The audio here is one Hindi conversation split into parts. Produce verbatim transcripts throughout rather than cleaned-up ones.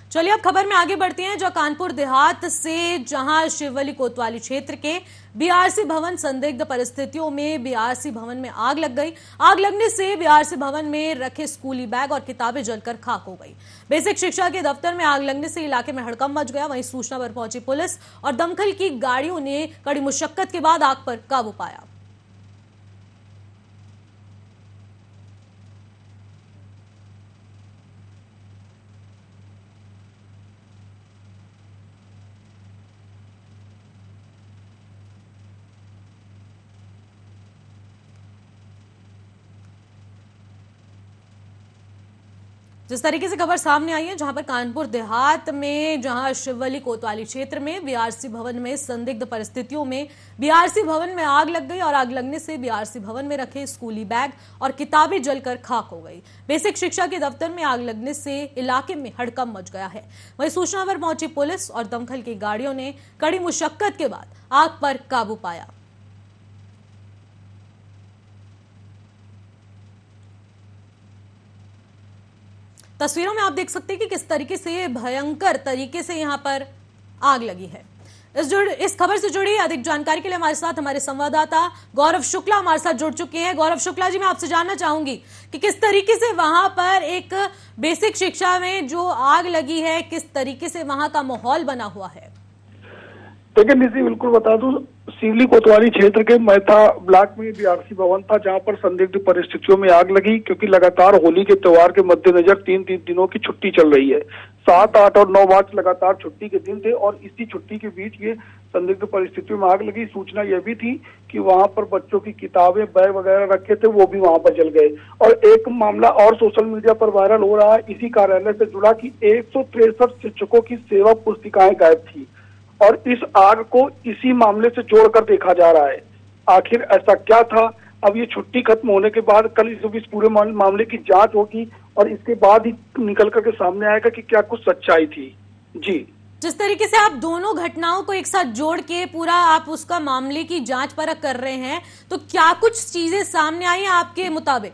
चलिए अब खबर में आगे बढ़ते हैं, जो कानपुर देहात से, जहां शिववली कोतवाली क्षेत्र के बीआरसी भवन संदिग्ध परिस्थितियों में बीआरसी भवन में आग लग गई। आग लगने से बीआरसी भवन में रखे स्कूली बैग और किताबें जलकर खाक हो गई। बेसिक शिक्षा के दफ्तर में आग लगने से इलाके में हड़कंप मच गया। वहीं सूचना पर पहुंची पुलिस और दमकल की गाड़ियों ने कड़ी मुशक्कत के बाद आग पर काबू पाया। जिस तरीके से खबर सामने आई है, जहां पर कानपुर देहात में, जहां शिववली कोतवाली क्षेत्र में बीआरसी भवन में संदिग्ध परिस्थितियों में बीआरसी भवन में आग लग गई और आग लगने से बीआरसी भवन में रखे स्कूली बैग और किताबें जलकर खाक हो गई। बेसिक शिक्षा के दफ्तर में आग लगने से इलाके में हड़कंप मच गया है। वहीं सूचना पर पहुंची पुलिस और दमकल की गाड़ियों ने कड़ी मुशक्कत के बाद आग पर काबू पाया। तस्वीरों में आप देख सकते हैं कि किस तरीके से भयंकर तरीके से यहां पर आग लगी है। इस जुड़ इस खबर से जुड़ी अधिक जानकारी के लिए हमारे साथ हमारे संवाददाता गौरव शुक्ला हमारे साथ जुड़ चुके हैं। गौरव शुक्ला जी, मैं आपसे जानना चाहूंगी कि किस तरीके से वहां पर एक बेसिक शिक्षा में जो आग लगी है, किस तरीके से वहां का माहौल बना हुआ है। देखिए निशी, बिल्कुल बता दूं, शिवली कोतवाली क्षेत्र के मैथा ब्लॉक में बीआरसी भवन था, जहां पर संदिग्ध परिस्थितियों में आग लगी, क्योंकि लगातार होली के त्योहार के मद्देनजर तीन तीन दिनों की छुट्टी चल रही है। सात आठ और नौ मार्च लगातार छुट्टी के दिन थे और इसी छुट्टी के बीच ये संदिग्ध परिस्थितियों में आग लगी। सूचना यह भी थी कि वहां पर बच्चों की किताबें, बैग वगैरह रखे थे, वो भी वहां पर जल गए। और एक मामला और सोशल मीडिया पर वायरल हो रहा है इसी कार्यालय से जुड़ा कि एक सौ तिरसठ शिक्षकों की सेवा पुस्तिकाएं गायब थी और इस आग को इसी मामले से जोड़कर देखा जा रहा है। आखिर ऐसा क्या था? अब ये छुट्टी खत्म होने के बाद कल इस, इस पूरे मामले की जांच होगी और इसके बाद ही निकल करके सामने आएगा कि क्या कुछ सच्चाई थी। जी, जिस तरीके से आप दोनों घटनाओं को एक साथ जोड़ के पूरा आप उसका मामले की जांच परख कर रहे हैं, तो क्या कुछ चीजें सामने आई हैं आपके मुताबिक?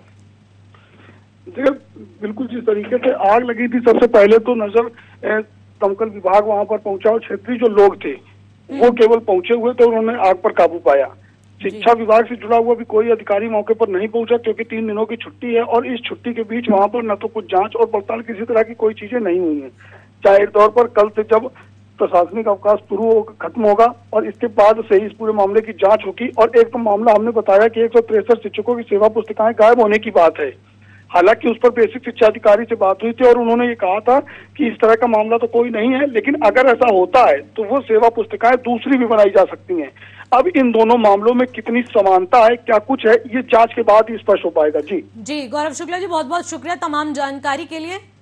देखिए, बिल्कुल जिस तरीके से आग लगी थी, सबसे पहले तो नजर दमकल विभाग वहां पर पहुंचा और क्षेत्रीय जो लोग थे वो केवल पहुंचे हुए थे, उन्होंने आग पर काबू पाया। शिक्षा विभाग से जुड़ा हुआ भी कोई अधिकारी मौके पर नहीं पहुंचा, क्योंकि तीन दिनों की छुट्टी है और इस छुट्टी के बीच वहां पर न तो कुछ जांच और पड़ताल किसी तरह की कोई चीजें नहीं हुई है। जाहिर तौर पर कल से जब प्रशासनिक अवकाश शुरू हो खत्म होगा और इसके बाद से ही इस पूरे मामले की जांच होगी। और एक तो मामला हमने बताया कि एक सौ तिरसठ शिक्षकों की सेवा पुस्तिकाएं गायब होने की बात है। हालांकि उस पर बेसिक शिक्षा अधिकारी से बात हुई थी और उन्होंने ये कहा था कि इस तरह का मामला तो कोई नहीं है, लेकिन अगर ऐसा होता है तो वो सेवा पुस्तिकाएं दूसरी भी बनाई जा सकती हैं। अब इन दोनों मामलों में कितनी समानता है, क्या कुछ है, ये जांच के बाद ही स्पष्ट हो पाएगा। जी जी गौरव शुक्ला जी, बहुत बहुत शुक्रिया तमाम जानकारी के लिए।